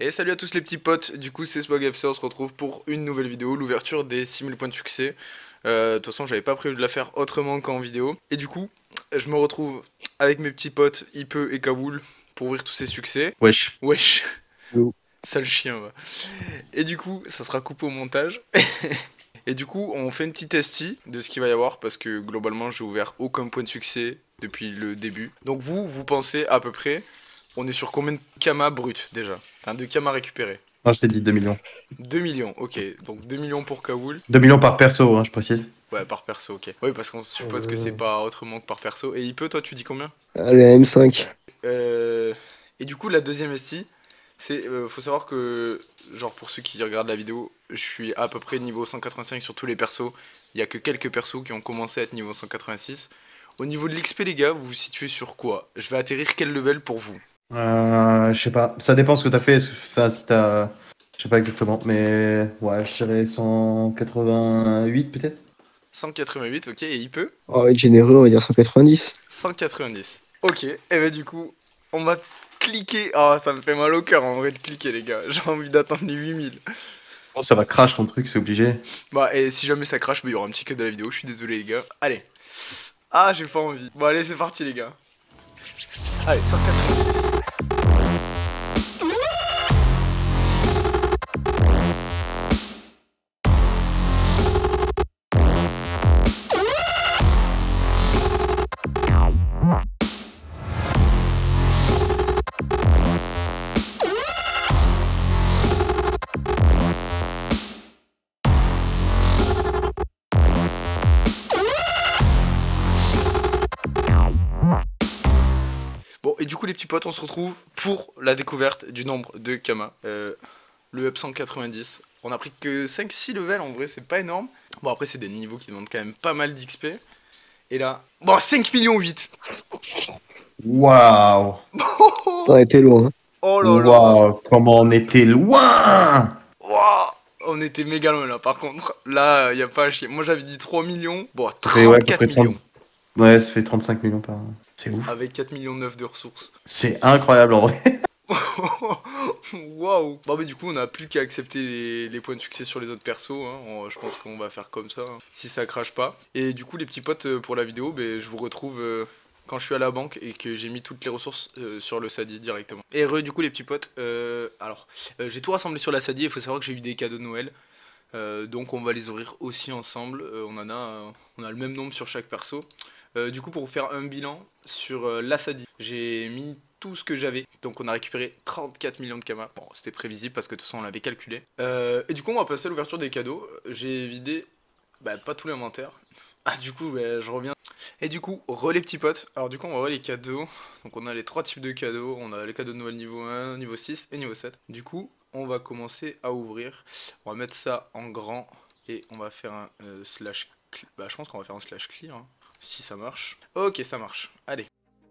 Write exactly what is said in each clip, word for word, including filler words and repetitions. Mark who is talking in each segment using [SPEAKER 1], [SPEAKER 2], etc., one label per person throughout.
[SPEAKER 1] Et salut à tous les petits potes, du coup c'est SmogFC, on se retrouve pour une nouvelle vidéo, l'ouverture des six mille points de succès. Euh, De toute façon j'avais pas prévu de la faire autrement qu'en vidéo. Et du coup, je me retrouve avec mes petits potes Ipe et Kawoul pour ouvrir tous ces succès.
[SPEAKER 2] Wesh.
[SPEAKER 1] Wesh,
[SPEAKER 2] Yo.
[SPEAKER 1] sale chien va. Et du coup, ça sera coupé au montage. Et du coup, on fait une petite testi de ce qu'il va y avoir parce que globalement j'ai ouvert aucun point de succès depuis le début. Donc vous, vous pensez à peu près... On est sur combien de kamas brut déjà? Enfin, de kamas récupérés.
[SPEAKER 2] Non, je t'ai dit deux millions.
[SPEAKER 1] deux millions, ok. Donc deux millions pour Kawoul.
[SPEAKER 2] deux millions par perso, hein, je précise.
[SPEAKER 1] Ouais, par perso, ok. Oui, parce qu'on suppose que c'est
[SPEAKER 2] Euh.
[SPEAKER 1] pas autrement que par perso. Et Ipe, toi, tu dis combien?
[SPEAKER 3] Allez, M cinq.
[SPEAKER 1] euh... Et du coup, la deuxième esti, c'est... Euh, faut savoir que, genre, pour ceux qui regardent la vidéo, je suis à peu près niveau cent quatre-vingt-cinq sur tous les persos. Il y a que quelques persos qui ont commencé à être niveau cent quatre-vingt-six. Au niveau de l'X P, les gars, vous vous situez sur quoi? Je vais atterrir quel level pour vous?
[SPEAKER 2] Euh, je sais pas, ça dépend ce que t'as fait. Enfin, si t'as. Je sais pas exactement, mais ouais, je dirais cent quatre-vingt-huit peut-être.
[SPEAKER 1] cent quatre-vingt-huit, ok. Et Ipe?
[SPEAKER 3] On va être généreux, on va dire cent quatre-vingt-dix.
[SPEAKER 1] cent quatre-vingt-dix. Ok, et bah du coup, on va cliquer. Ah, ça me fait mal au cœur en vrai de cliquer, les gars. J'ai envie d'attendre les huit mille.
[SPEAKER 2] Oh, ça va crash ton truc, c'est obligé.
[SPEAKER 1] Bah, et si jamais ça crache, bah, il y aura un petit cut de la vidéo. Je suis désolé, les gars. Allez. Ah, j'ai pas envie. Bon, allez, c'est parti, les gars. Allez, cent quatre-vingt-six. Bon, et du coup, les petits potes, on se retrouve pour la découverte du nombre de kamas. Euh, le up cent quatre-vingt-dix. On a pris que cinq six levels, en vrai, c'est pas énorme. Bon, après, c'est des niveaux qui demandent quand même pas mal d'X P. Et là, bon, cinq millions huit.
[SPEAKER 2] Waouh!
[SPEAKER 3] T'en été loin. Hein.
[SPEAKER 1] Oh là là.
[SPEAKER 2] Waouh! Comment on était loin!
[SPEAKER 1] Wow. On était méga loin là, par contre. Là, y a pas à chier. Moi, j'avais dit trois millions. Bon,
[SPEAKER 2] Et ouais, à peu
[SPEAKER 1] trente-quatre
[SPEAKER 2] près
[SPEAKER 1] millions.
[SPEAKER 2] trente. Ouais, ça fait trente-cinq millions par. C'est ouf.
[SPEAKER 1] Avec quatre millions neuf de ressources.
[SPEAKER 2] C'est incroyable en vrai.
[SPEAKER 1] Waouh. Bon, mais du coup, on a plus qu'à accepter les, les points de succès sur les autres persos. Hein. On- je pense qu'on va faire comme ça, hein, si ça crache pas. Et du coup, les petits potes, euh, pour la vidéo, ben, je vous retrouve euh, quand je suis à la banque et que j'ai mis toutes les ressources euh, sur le Sadi directement. Et re, du coup, les petits potes, euh, alors, euh, j'ai tout rassemblé sur la Sadi. Il faut savoir que j'ai eu des cadeaux de Noël. Euh, donc on va les ouvrir aussi ensemble. Euh, on en a, euh, on a le même nombre sur chaque perso. Euh, du coup, pour vous faire un bilan sur euh, la Sadi, j'ai mis tout ce que j'avais. Donc on a récupéré trente-quatre millions de kamas. Bon, c'était prévisible parce que de toute façon on l'avait calculé. Euh, et du coup, on va passer à l'ouverture des cadeaux. J'ai vidé, bah, pas tout l'inventaire. Ah, du coup, bah, je reviens. Et du coup, re les petits potes. Alors du coup, on va voir les cadeaux. Donc on a les trois types de cadeaux. On a les cadeaux de Noël niveau un, niveau six et niveau sept. Du coup, on va commencer à ouvrir. On va mettre ça en grand et on va faire un euh, slash clear. Bah, je pense qu'on va faire un slash clear, hein, si ça marche. Ok, ça marche. Allez.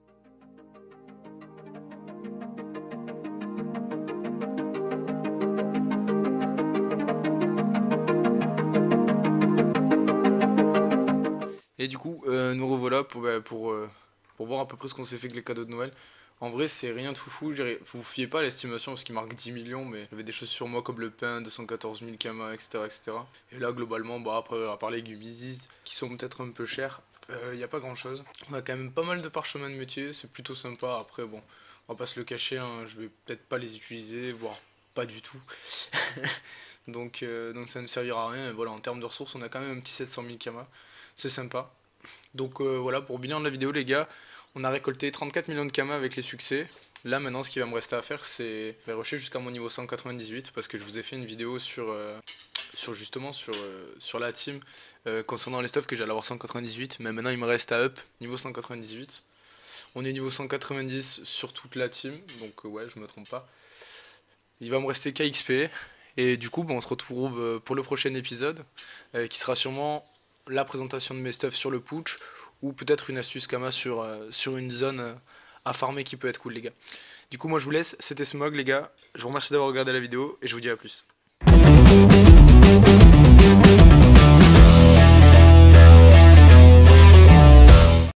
[SPEAKER 1] Et du coup, euh, nous revoilà pour, bah, pour, euh, pour voir à peu près ce qu'on s'est fait avec les cadeaux de Noël. En vrai, c'est rien de foufou. Je dirais- Vous vous fiez pas à l'estimation parce qu'il marque dix millions, mais j'avais des choses sur moi comme le pain, deux cent quatorze mille kamas, et cetera, et cetera. Et là, globalement, bah, après, à part les gummies qui sont peut-être un peu chers, il n'y a pas grand chose. On a quand même pas mal de parchemins de métier, c'est plutôt sympa. Après, bon, on va pas se le cacher, hein, je vais peut-être pas les utiliser, voire pas du tout. donc, euh, donc ça ne servira à rien. Et voilà, en termes de ressources, on a quand même un petit sept cent mille kamas. C'est sympa. Donc euh, voilà, pour bilan de la vidéo, les gars, on a récolté trente-quatre millions de kamas avec les succès. Là, maintenant, ce qui va me rester à faire, c'est rusher jusqu'à mon niveau cent quatre-vingt-dix-huit, parce que je vous ai fait une vidéo sur, euh, sur justement, sur, euh, sur la team, euh, concernant les stuffs que j'allais avoir cent quatre-vingt-dix-huit, mais maintenant, il me reste à up, niveau cent quatre-vingt-dix-huit. On est niveau cent quatre-vingt-dix sur toute la team, donc euh, ouais, je me trompe pas. Il va me rester qu'à X P, et du coup, bon, on se retrouve euh, pour le prochain épisode, euh, qui sera sûrement la présentation de mes stuffs sur le putsch, ou peut-être une astuce Kama sur, euh, sur une zone euh, à farmer qui peut être cool, les gars. Du coup, moi je vous laisse, c'était Smog, les gars. Je vous remercie d'avoir regardé la vidéo et je vous dis à plus.